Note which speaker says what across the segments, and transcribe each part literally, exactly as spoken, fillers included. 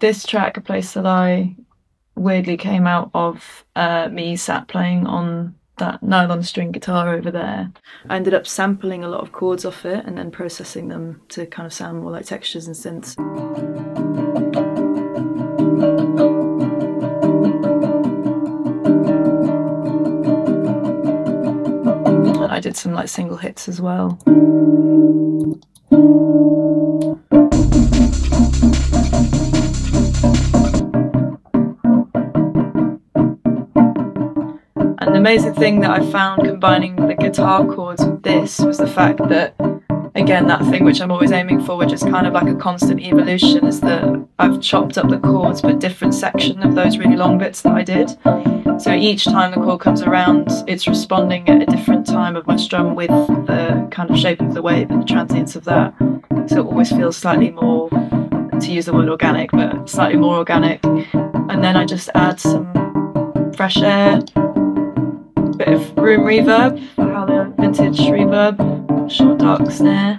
Speaker 1: this track, A Place to Lie, weirdly came out of uh, me sat playing on that nylon string guitar over there. I ended up sampling a lot of chords off it and then processing them to kind of sound more like textures and synths. And I did some like single hits as well. And the amazing thing that I found combining the guitar chords with this was the fact that, again, that thing which I'm always aiming for, which is kind of like a constant evolution, is that I've chopped up the chords but different section of those really long bits that I did. So each time the chord comes around, it's responding at a different time of my strum with the kind of shape of the wave and the transients of that. So it always feels slightly more, to use the word organic, but slightly more organic. And then I just add some fresh air, a bit of room reverb, how the vintage reverb, short dark snare,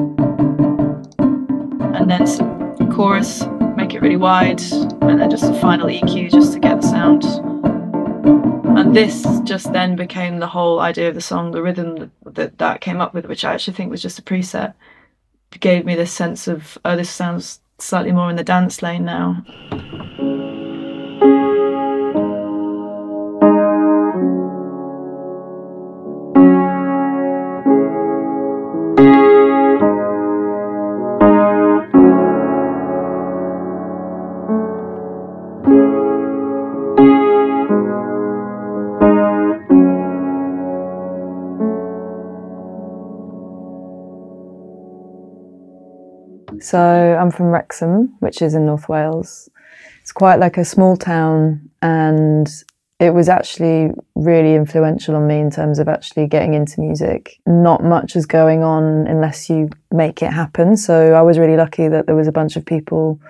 Speaker 1: and then some chorus, make it really wide, and then just a final E Q just to get the sound. And this just then became the whole idea of the song. The rhythm that that came up with, which I actually think was just a preset, gave me this sense of, oh, this sounds slightly more in the dance lane now.
Speaker 2: So I'm from Wrexham, which is in North Wales. It's quite like a small town, and it was actually really influential on me in terms of actually getting into music. Not much is going on unless you make it happen. So I was really lucky that there was a bunch of people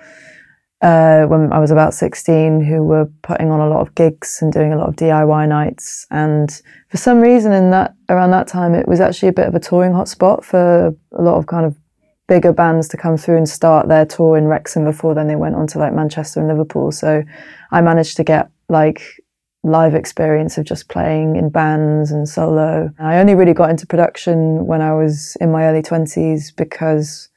Speaker 2: uh, when I was about sixteen who were putting on a lot of gigs and doing a lot of D I Y nights. And for some reason in that around that time, it was actually a bit of a touring hotspot for a lot of kind of bigger bands to come through and start their tour in Wrexham before then they went on to like Manchester and Liverpool. So I managed to get like live experience of just playing in bands and solo. I only really got into production when I was in my early twenties, because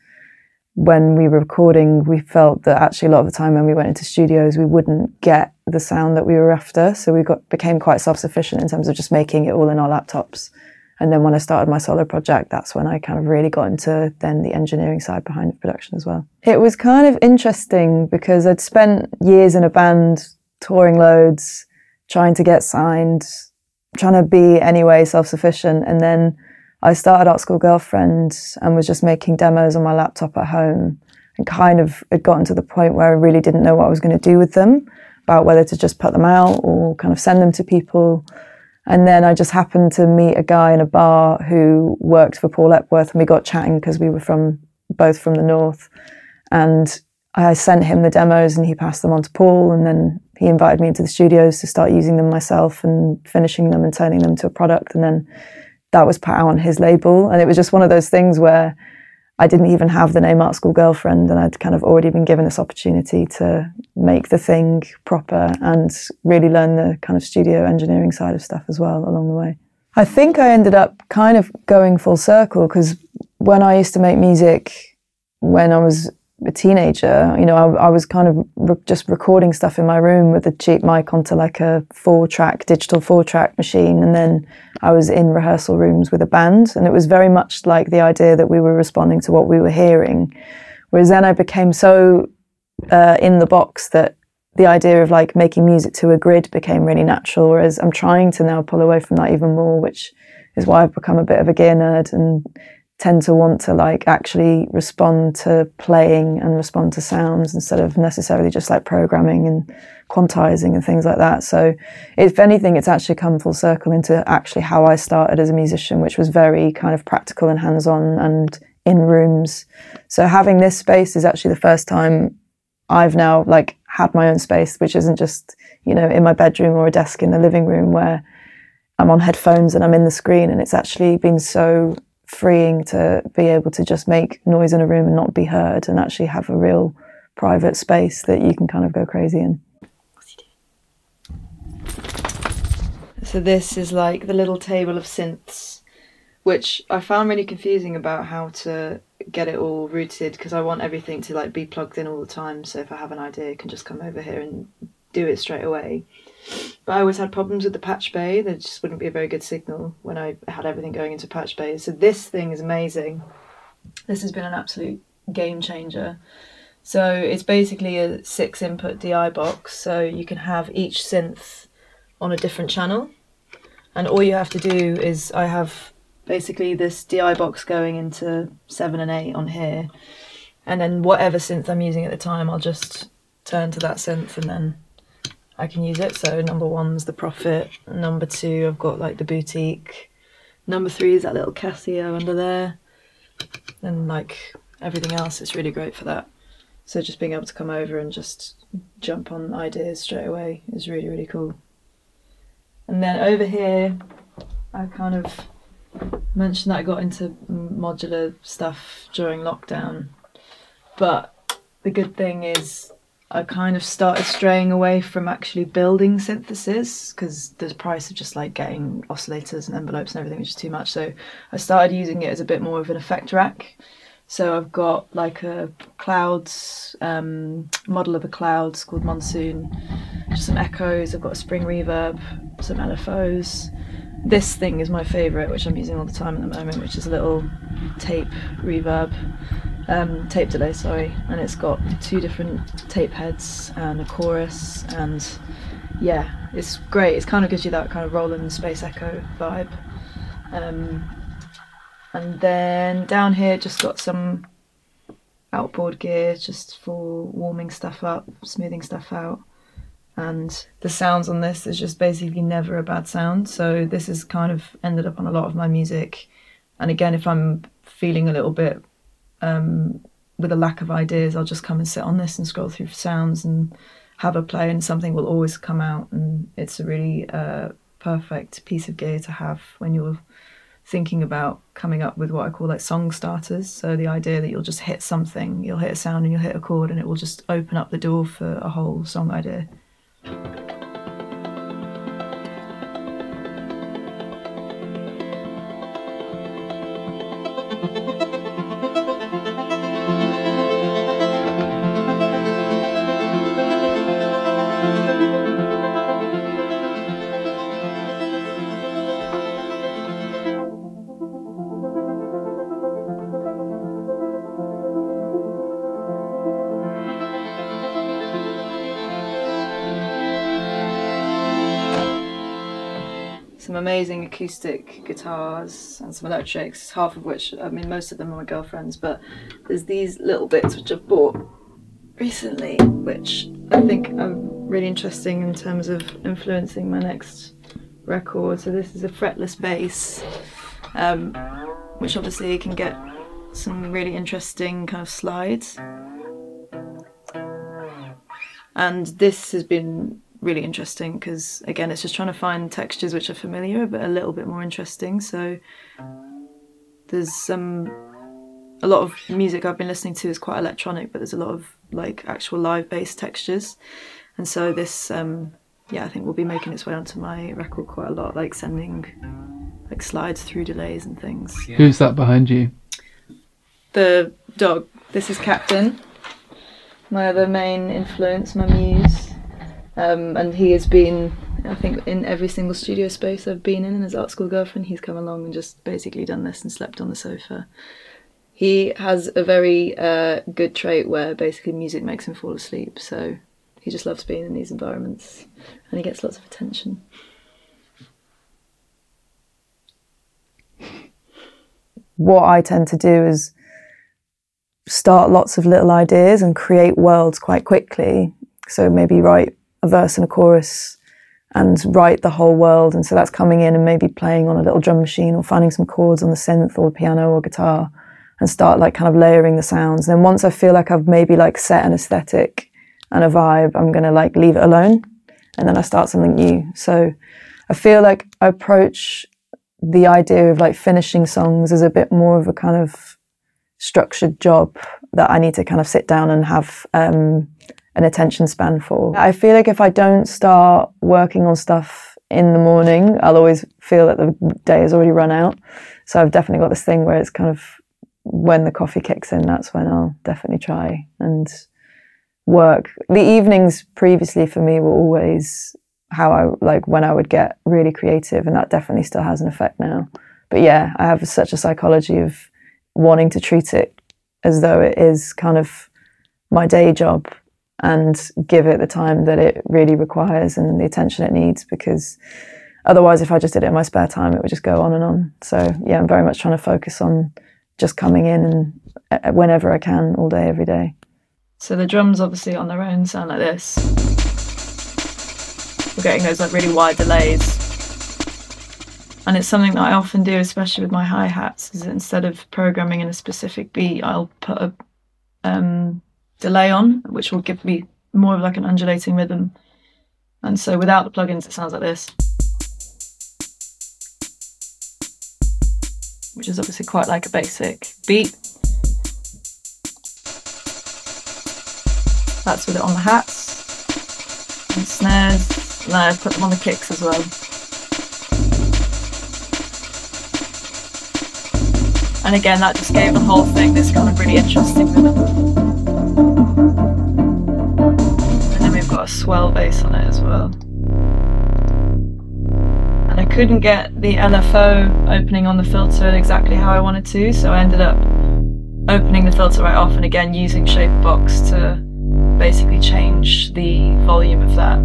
Speaker 2: when we were recording, we felt that actually a lot of the time when we went into studios, we wouldn't get the sound that we were after. So we got became quite self-sufficient in terms of just making it all in our laptops. And then when I started my solo project, that's when I kind of really got into then the engineering side behind the production as well. It was kind of interesting because I'd spent years in a band, touring loads, trying to get signed, trying to be anyway self-sufficient. And then I started Art School Girlfriend and was just making demos on my laptop at home, and kind of had gotten to the point where I really didn't know what I was going to do with them, about whether to just put them out or kind of send them to people. And then I just happened to meet a guy in a bar who worked for Paul Epworth, and we got chatting because we were from both from the north. And I sent him the demos and he passed them on to Paul, and then he invited me into the studios to start using them myself and finishing them and turning them to a product. And then that was put out on his label. And it was just one of those things where I didn't even have the name Art School Girlfriend, and I'd kind of already been given this opportunity to make the thing proper and really learn the kind of studio engineering side of stuff as well along the way. I think I ended up kind of going full circle, because when I used to make music when I was a teenager, you know, I, I was kind of re just recording stuff in my room with a cheap mic onto like a four-track, digital four-track machine, and then I was in rehearsal rooms with a band, and it was very much like the idea that we were responding to what we were hearing. Whereas then I became so uh, in the box that the idea of like making music to a grid became really natural, whereas I'm trying to now pull away from that even more, which is why I've become a bit of a gear nerd and tend to want to like actually respond to playing and respond to sounds instead of necessarily just like programming and quantizing and things like that. So if anything, it's actually come full circle into actually how I started as a musician, which was very kind of practical and hands-on and in rooms. So having this space is actually the first time I've now like had my own space, which isn't just, you know, in my bedroom or a desk in the living room where I'm on headphones and I'm in the screen. And it's actually been so freeing to be able to just make noise in a room and not be heard, and actually have a real private space that you can kind of go crazy in.
Speaker 1: So this is like the little table of synths, which I found really confusing about how to get it all routed, because I want everything to like be plugged in all the time, so if I have an idea I can just come over here and do it straight away. But I always had problems with the patch bay. There just wouldn't be a very good signal when I had everything going into patch bay. So this thing is amazing. This has been an absolute game changer. So it's basically a six input D I box, so you can have each synth on a different channel, and all you have to do is, I have basically this D I box going into seven and eight on here, and then whatever synth I'm using at the time, I'll just turn to that synth and then I can use it. So number one's the Prophet, number two I've got like the Boutique, number three is that little Casio under there, and like everything else is really great for that. So just being able to come over and just jump on ideas straight away is really, really cool. And then over here, I kind of mentioned that I got into modular stuff during lockdown, but the good thing is I kind of started straying away from actually building synthesis, because the price of just like getting oscillators and envelopes and everything was just too much. So I started using it as a bit more of an effect rack. So I've got like a clouds, um, model of a clouds called Monsoon, just some echoes, I've got a spring reverb, some L F Os. This thing is my favourite, which I'm using all the time at the moment, which is a little tape reverb, um, tape delay, sorry, and it's got two different tape heads and a chorus, and yeah, it's great. It kind of gives you that kind of Roland space echo vibe. Um, And then down here, just got some outboard gear just for warming stuff up, smoothing stuff out. And the sounds on this is just basically never a bad sound. So this has kind of ended up on a lot of my music. And again, if I'm feeling a little bit um, with a lack of ideas, I'll just come and sit on this and scroll through sounds and have a play, and something will always come out. And it's a really uh, perfect piece of gear to have when you're thinking about coming up with what I call like song starters. So the idea that you'll just hit something, you'll hit a sound and you'll hit a chord, and it will just open up the door for a whole song idea. Some amazing acoustic guitars and some electrics, half of which, I mean most of them are my girlfriend's, but there's these little bits which I've bought recently, which I think are really interesting in terms of influencing my next record. So this is a fretless bass, um, which obviously can get some really interesting kind of slides. And this has been really interesting because, again, it's just trying to find textures which are familiar but a little bit more interesting. So there's some a lot of music I've been listening to is quite electronic, but there's a lot of like actual live bass textures, and so this um yeah I think will be making its way onto my record quite a lot, like sending like slides through delays and things.
Speaker 3: Who's that behind you?
Speaker 1: The dog. This is Captain, my other main influence, my muse. Um, and he has been, I think, in every single studio space I've been in, and as art school girlfriend, he's come along and just basically done this and slept on the sofa. He has a very uh, good trait where basically music makes him fall asleep, so he just loves being in these environments and he gets lots of attention.
Speaker 2: What I tend to do is start lots of little ideas and create worlds quite quickly. So maybe write a verse and a chorus and write the whole world, and so that's coming in and maybe playing on a little drum machine or finding some chords on the synth or piano or guitar and start like kind of layering the sounds. And then once I feel like I've maybe like set an aesthetic and a vibe, I'm gonna like leave it alone and then I start something new. So I feel like I approach the idea of like finishing songs as a bit more of a kind of structured job, that I need to kind of sit down and have um, an attention span for. I feel like if I don't start working on stuff in the morning, I'll always feel that the day has already run out. So I've definitely got this thing where it's kind of when the coffee kicks in, that's when I'll definitely try and work. The evenings previously for me were always how I, like when I would get really creative, and that definitely still has an effect now. But yeah, I have such a psychology of wanting to treat it as though it is kind of my day job and give it the time that it really requires and the attention it needs, because otherwise if I just did it in my spare time, it would just go on and on. So yeah, I'm very much trying to focus on just coming in and whenever I can, all day, every day.
Speaker 1: So the drums obviously on their own sound like this. We're getting those like really wide delays. And it's something that I often do, especially with my hi-hats, is that instead of programming in a specific beat, I'll put a um, delay on, which will give me more of like an undulating rhythm. And so without the plugins, it sounds like this, which is obviously quite like a basic beat. That's with it on the hats and snares, and I put them on the kicks as well. And again, that just gave the whole thing this kind of really interesting rhythm. And then we've got a swell bass on it as well. And I couldn't get the L F O opening on the filter exactly how I wanted to, so I ended up opening the filter right off and again using Shaperbox to basically change the volume of that.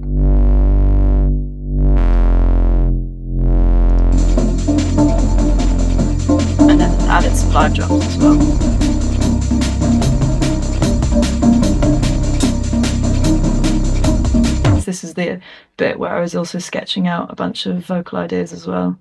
Speaker 1: And then added some live drums as well. This is the bit where I was also sketching out a bunch of vocal ideas as well.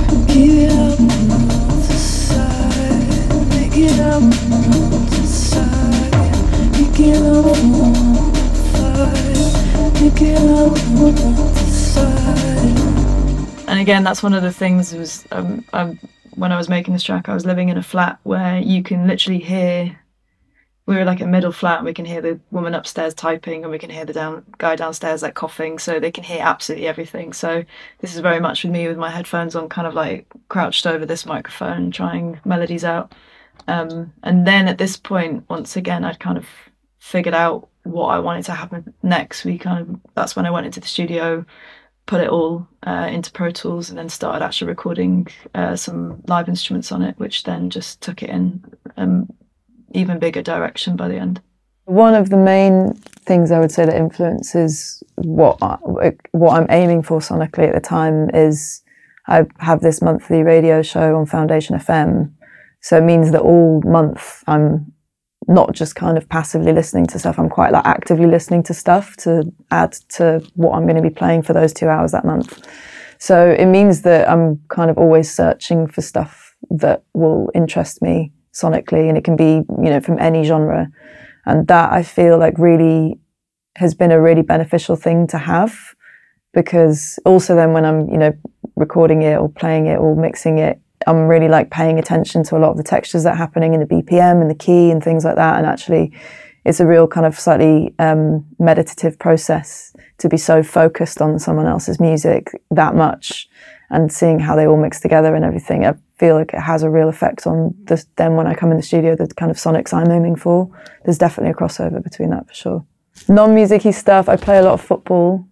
Speaker 1: And again, that's one of the things was um, um, when I was making this track, I was living in a flat where you can literally hear, we were like a middle flat, and we can hear the woman upstairs typing, and we can hear the down, guy downstairs like coughing, so they can hear absolutely everything. So this is very much with me with my headphones on, kind of like crouched over this microphone, trying melodies out. Um, and then at this point, once again, I'd kind of figured out what I wanted to happen next. We kind of, that's when I went into the studio, put it all uh, into Pro Tools, and then started actually recording uh, some live instruments on it, which then just took it in um, even bigger direction by the end.
Speaker 2: One of the main things I would say that influences what I, what I'm aiming for sonically at the time is I have this monthly radio show on Foundation F M, so it means that all month I'm not just kind of passively listening to stuff, I'm quite like actively listening to stuff to add to what I'm going to be playing for those two hours that month. So it means that I'm kind of always searching for stuff that will interest me sonically, and it can be, you know, from any genre. And that I feel like really has been a really beneficial thing to have, because also then when I'm, you know, recording it or playing it or mixing it, I'm really like paying attention to a lot of the textures that are happening in the B P M and the key and things like that. And actually it's a real kind of slightly um, meditative process to be so focused on someone else's music that much and seeing how they all mix together and everything. I feel like it has a real effect on this, then when I come in the studio, the kind of sonics I'm aiming for. There's definitely a crossover between that for sure. Non-music-y stuff, I play a lot of football.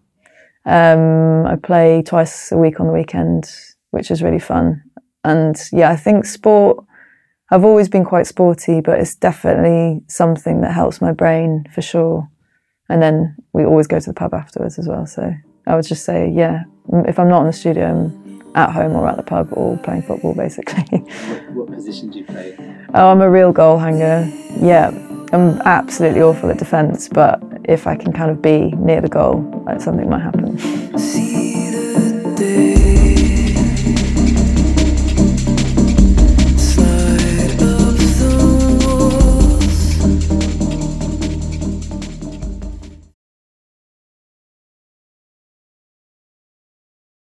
Speaker 2: Um, I play twice a week on the weekend, which is really fun. And yeah, I think sport, I've always been quite sporty, but it's definitely something that helps my brain for sure. And then we always go to the pub afterwards as well. So I would just say, yeah, if I'm not in the studio, I'm at home or at the pub or playing football, basically.
Speaker 3: What, what position do you play?
Speaker 2: Oh, I'm a real goal hanger. Yeah, I'm absolutely awful at defence, but if I can kind of be near the goal, like, something might happen.